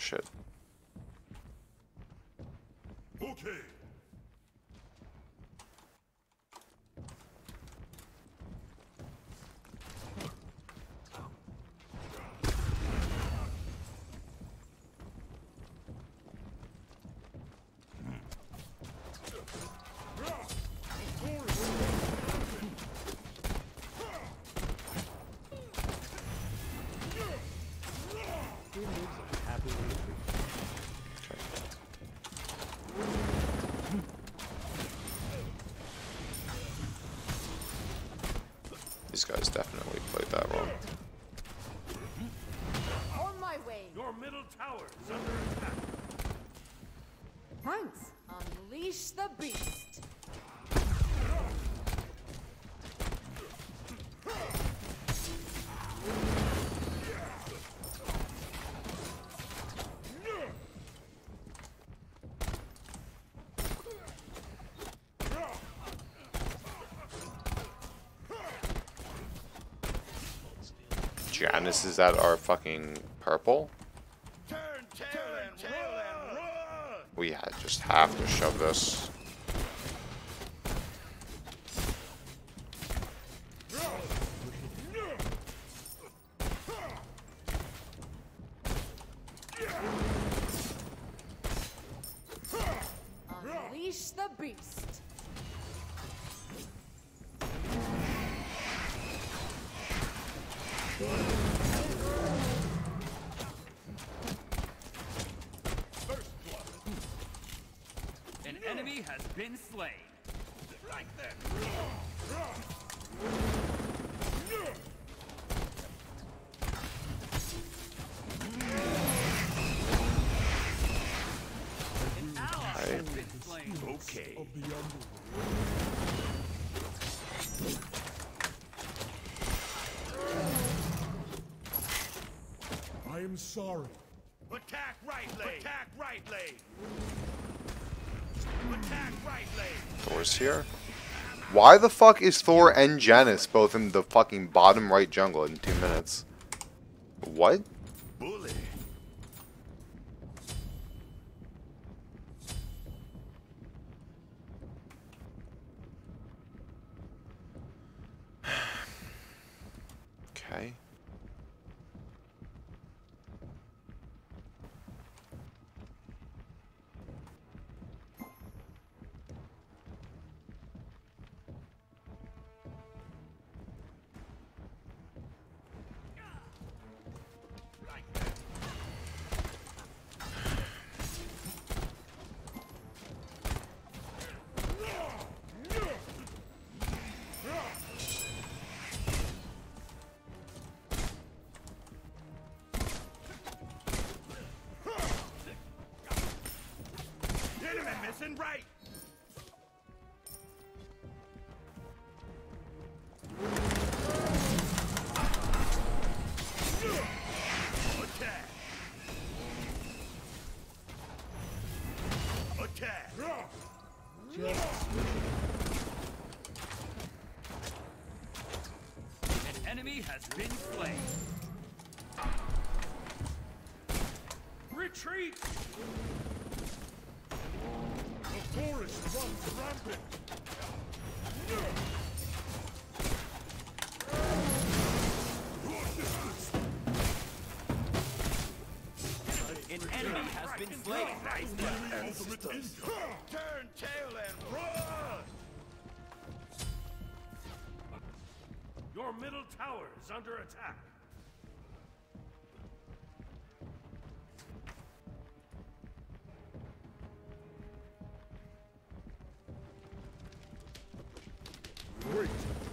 shit. Okay. These guys definitely played that wrong. On my way. Your middle tower is under attack. Thanks. Unleash the beast. Janice is at our fucking purple? Turn tail and run. We just have to shove this. Unleash the beast. An enemy has been slain. Like that. An ally has been slain. Okay. I am sorry. Attack right lane. Attack right lane. Attack right lane. Thor's here. Why the fuck is Thor and Janice both in the fucking bottom right jungle in 2 minutes? What? Bully. Okay. Enemy missing right. Attack. Attack. An enemy has been slain. Retreat. The forest runs rampant. An enemy has been slain. Ultimate income. Turn tail and run. Your middle tower is under attack. Great.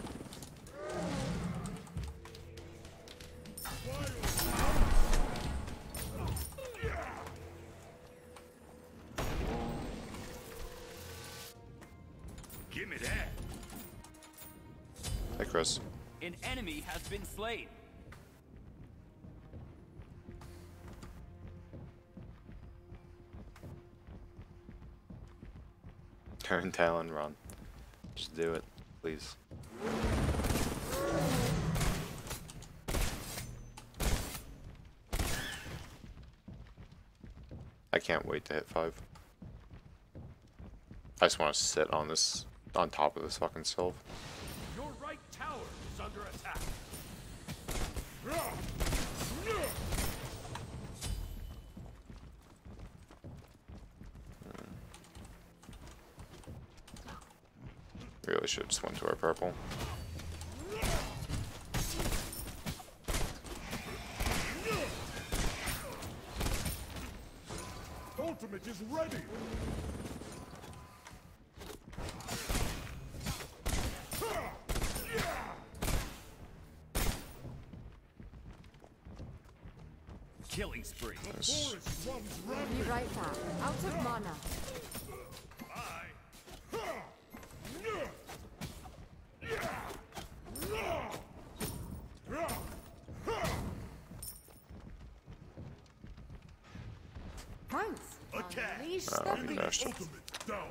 Give me that. Hey, Chris. An enemy has been slain. Turn tail and run. Just do it, please. I can't wait to hit 5. I just want to sit on this, on top of this fucking sylph. Your right tower is under attack. Really should just went to our purple. Ultimate is ready. Killing spree. The forest runs Be rampant. right back. Out of mana. Thanks. Attack. Unleash Oh, the he beast. dashed. Ultimate down.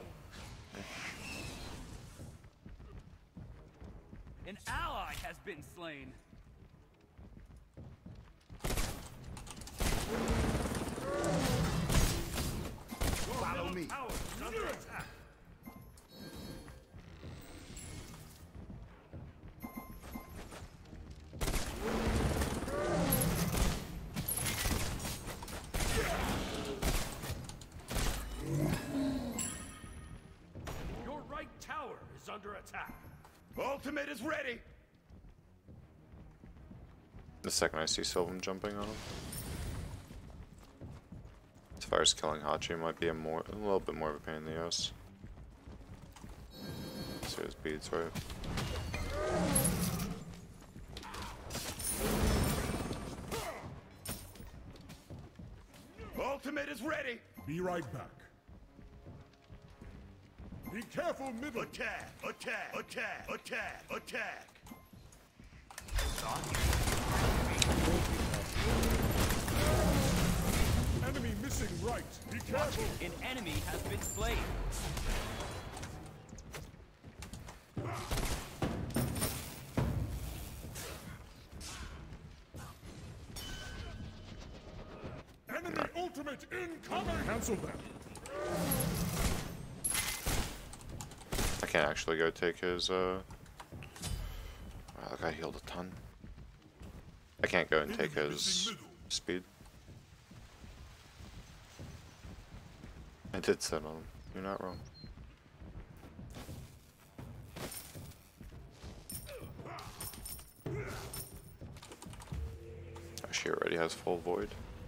An ally has been slain. Follow me. Tower is under attack. Your right tower is under attack. Ultimate is ready. The second I see Sylvan jumping on him. As far as killing Hachi might be a little bit more of a pain in the ass. So his beads, right? Ultimate is ready. Be right back. Be careful, middle. Attack, attack, attack, attack, attack. Enemy missing right. Be careful. An enemy has been slain. Enemy ultimate incoming. Cancel that. I can't actually go take his, wow, that guy healed a ton. I can't go and take his speed. I did sit on him. You're not wrong. She already has full void.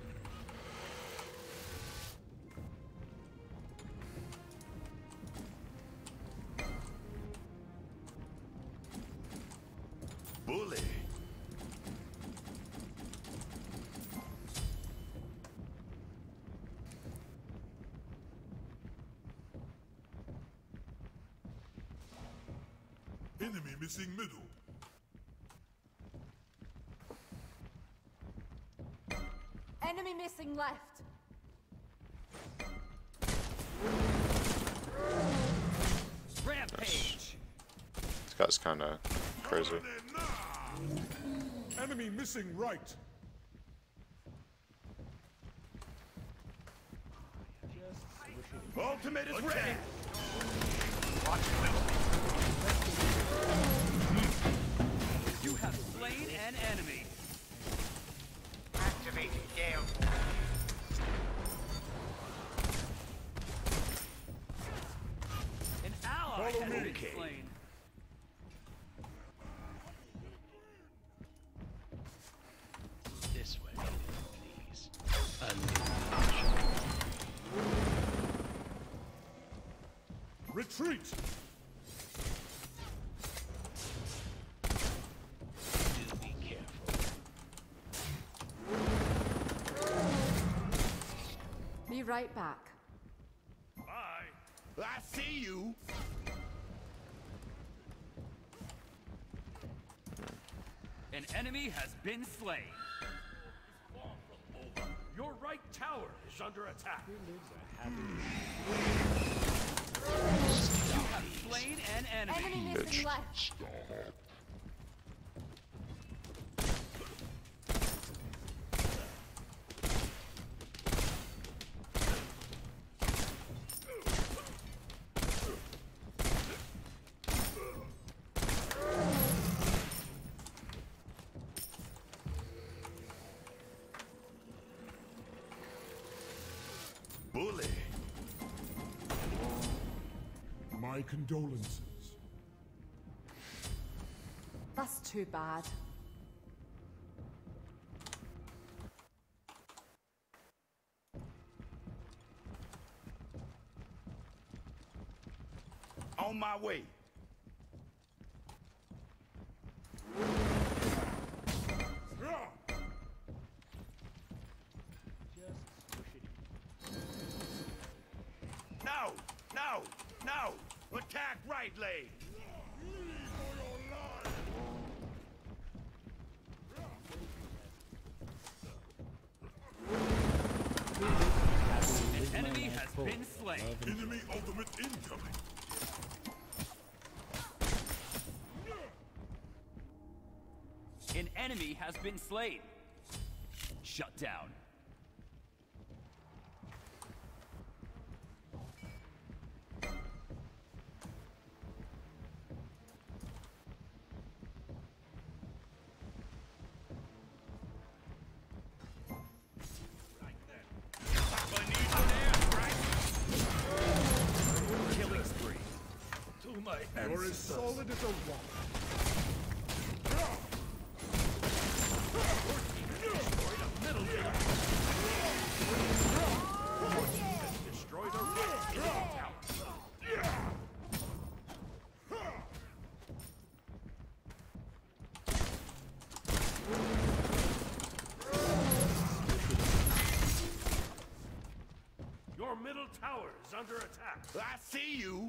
Bully. Enemy missing middle. Enemy missing left. Rampage. This guy's kinda crazy. Enemy missing right. Ultimate is ready. You have slain an enemy. Activating Gale. An ally Follow has me. been Okay. slain. This way, please. Retreat. Do be careful. Be right back. Bye. I see you. An enemy has been slain. Your right tower is under attack. You have slain an enemy. Enemy missing left. condolences. That's too bad. On my way. No! No! No! Attack right lane! An enemy has been slain. Enemy ultimate incoming. An enemy has been slain. Shut down. Killing spree. To my You're as solid as a rock. destroyed a right middle tower. Your middle tower is under attack. I see you!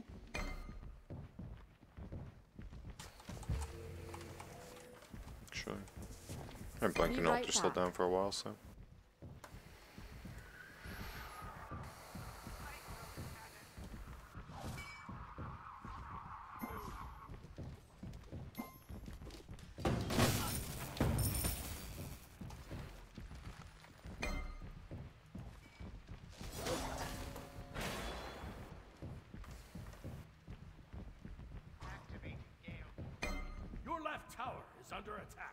Actually, I'm blanking Be out. right They're still back. down for a while, so. Your left tower is under attack.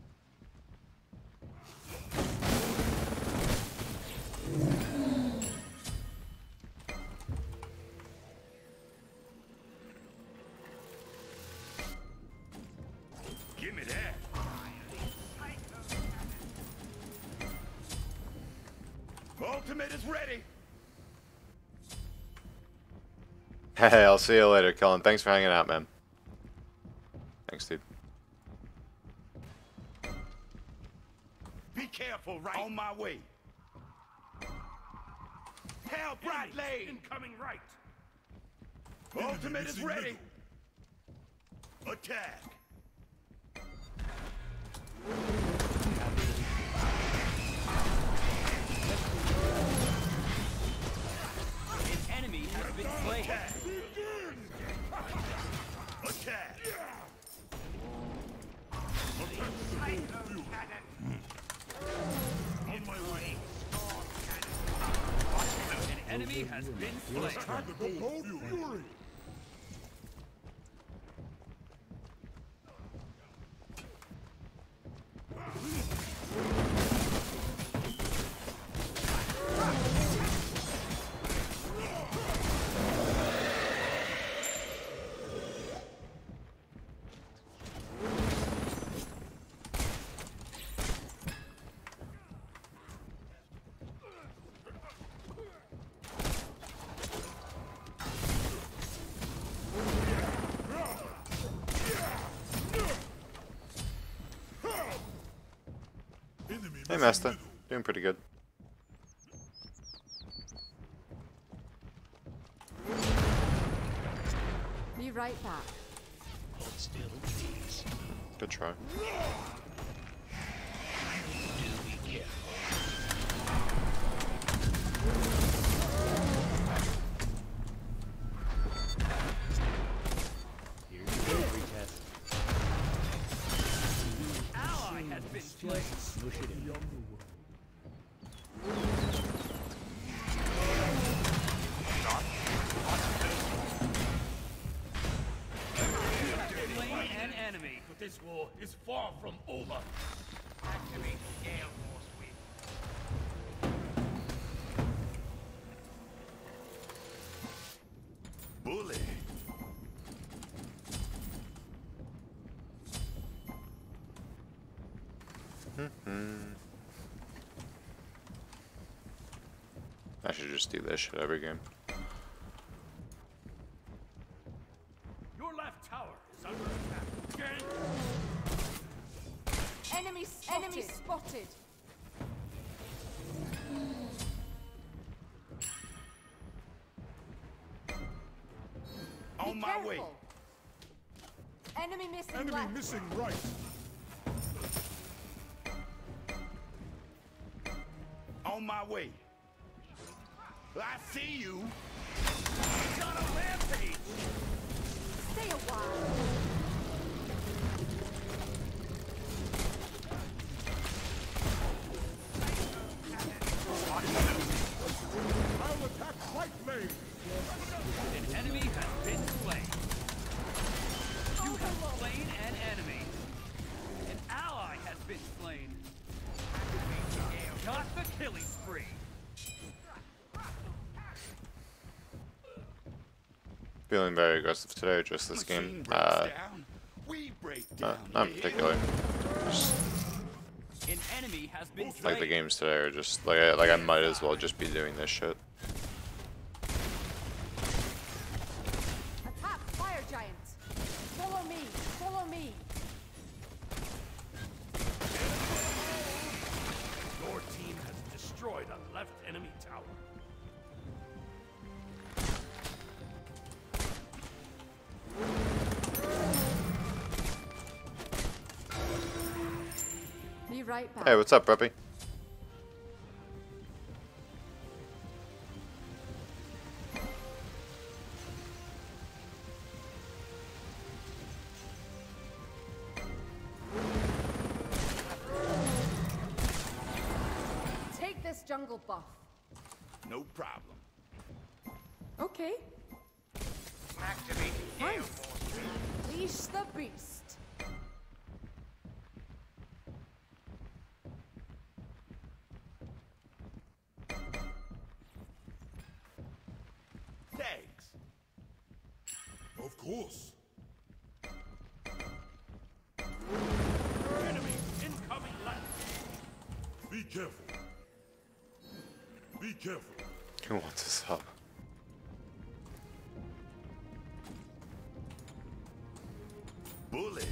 Give me that! Ultimate is ready! Hey, I'll see you later, Cullen. Thanks for hanging out, man. Thanks, dude. Be careful, right? On my way. Help right Enemies lane! incoming right. Ultimate is missing ready! Attack! An enemy has been slain. Attack! Attack! On my way. An enemy has been slain. Attack the bold fury. Enemy Hey, missing Master. middle. Doing pretty good. Be right back. Hold still, please. Good try. Do be careful. Here's the delivery test. Ally has been slain. Smush it in. Slain an enemy. But this war is far from over. Activate Gale Force Wing. Bully. I should just do this shit every game. Your left tower is under attack. Gang. Enemy spotted. On my way. Enemy missing Enemy left. missing right. On my way. I see you. He's on a rampage. Stay a while. I'll attack right lane. An enemy has been slain. You have slain an enemy. An ally has been slain. Got the killing spree. Feeling very aggressive today, just this Machine game. breaks down. We break down. Not in particular. Just An enemy has been slain. like the games today are just like I might as well just be doing this shit. Attack fire giant. Follow me. Follow me. Your team has destroyed a left enemy tower. Be right back. Hey, what's up, Preppy? Take this jungle buff. No problem. Okay. Nice. Leash the beast. Thanks. Of course. Enemy incoming left. Be careful. Be careful. Who wants this up? Bully.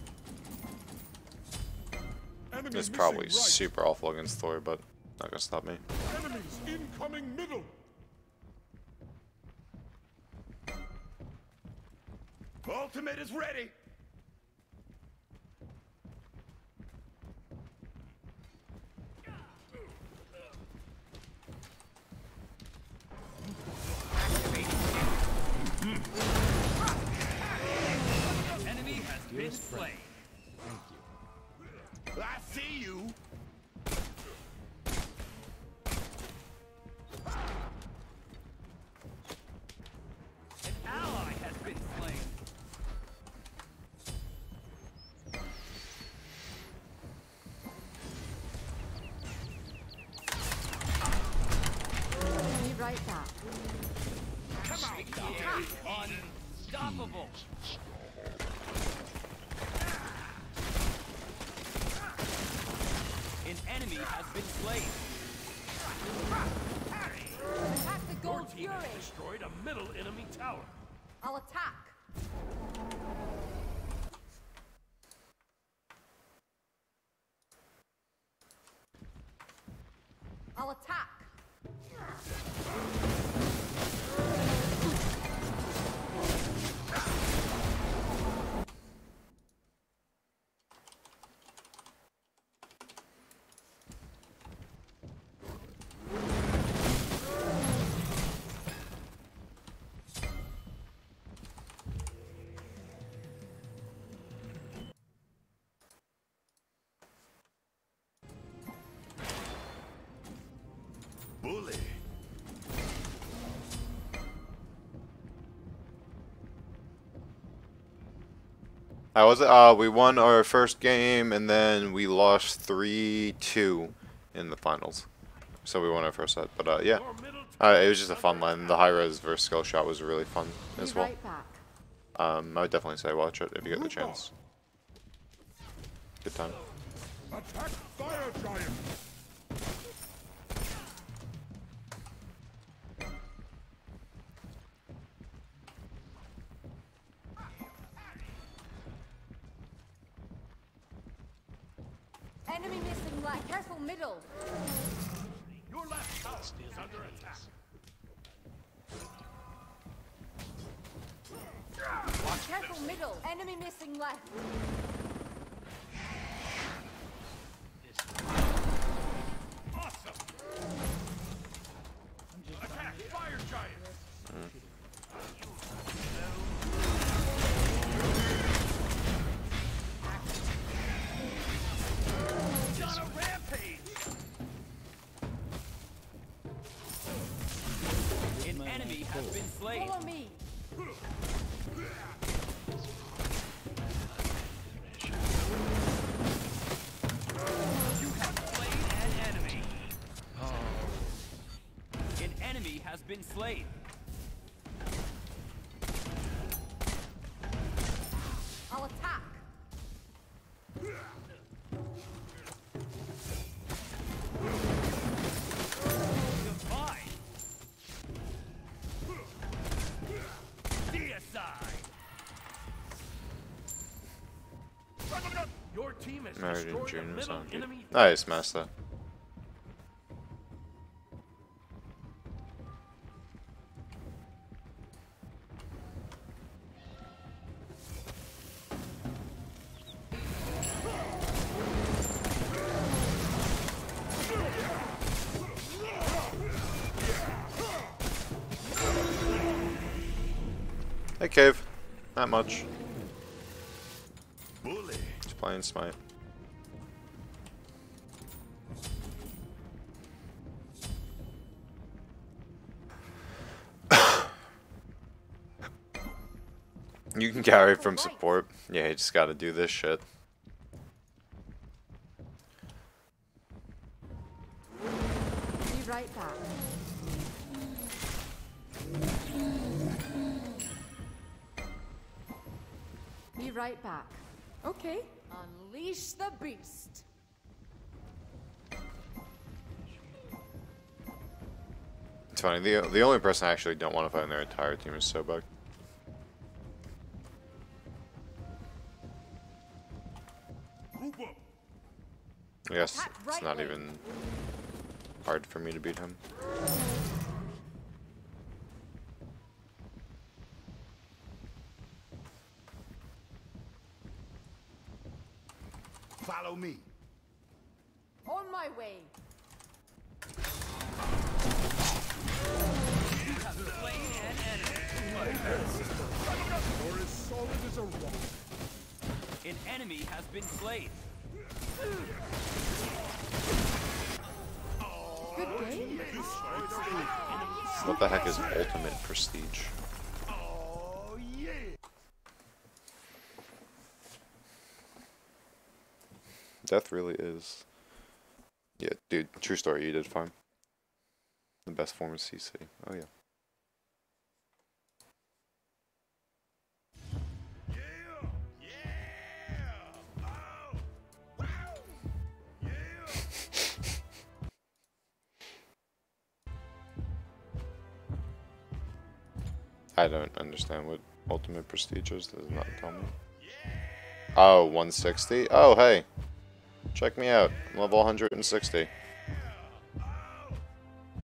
Enemy It's missing probably right. super awful against Thor, but not gonna stop me. Enemies incoming middle. Ultimate is ready. Enemy has been slain. I see you. An ally has been slain. Be right back. Unstoppable. An enemy has been slain. Attack the Your gold team fury. has destroyed a middle enemy tower. I'll attack. I'll attack. Bully. How was it? We won our first game and then we lost 3-2 in the finals. So we won our first set, but yeah. Your middle It was just a fun line. The high res versus skill shot was really fun Be as well. right back. I would definitely say watch it if you get the chance. Good time. Attack Fire Giant! Enemy missing left. Careful middle. Your left tower is under attack. Careful middle. Enemy missing left. Awesome. Attack Fire Giant. On a rampage! An enemy has been slain. Follow me. You have slain an enemy. An enemy has been slain. I'll attack. Divine. Deicide. Your team has Married in destroyed June a or middle something. enemy. Nice, master. Hey, Cave. Not much. Bully. Just playing Smite. You can carry from support. Yeah, you just gotta do this shit. Be right back. Be right back. Okay. Unleash the beast. It's funny, the only person I actually don't want to fight in their entire team is Sobek. Group up! I guess Attack it's right not wing. even hard for me to beat him. Follow me. On my way. You have slain an enemy. You're as solid as a rock. An enemy has been slain. Good game. What the heck is ultimate prestige? Oh, yeah. Death really is. Yeah, dude, true story, you did fine. The best form of CC. Oh, yeah. Yeah. Yeah. Oh. Wow. Yeah. I don't understand what ultimate prestige is. Does not tell me. Oh, 160? Oh, hey. Check me out. I'm level 160.